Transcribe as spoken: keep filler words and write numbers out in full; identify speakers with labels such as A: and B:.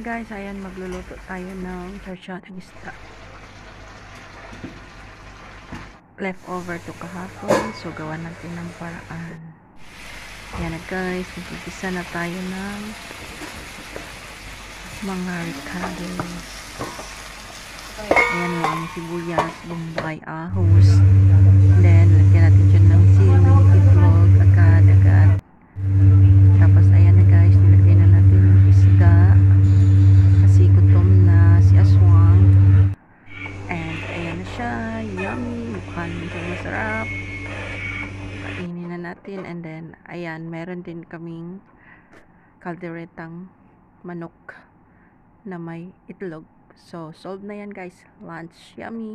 A: guys, ayan magluluto tayo ng sarsyadong isda. Leftover to kahapon, so gawa natin ng paraan. Ayan na guys, magpipisa na tayo ng mga ricados. Ayan lang, sibuyas, bombay, ahos. Then, lagyan natin dyan ng sili, itlog, agad-agad. Tapos, ayan na guys, nilagay na natin yung isda. Kasi gutom na si Aswang. And, ayan na siya. Yummy. Mukhang mukhang masarap. Kainin na natin. And then, ayan, meron din kaming kalderetang manok na may itlog. So, solved na yan guys. Lunch. Yummy.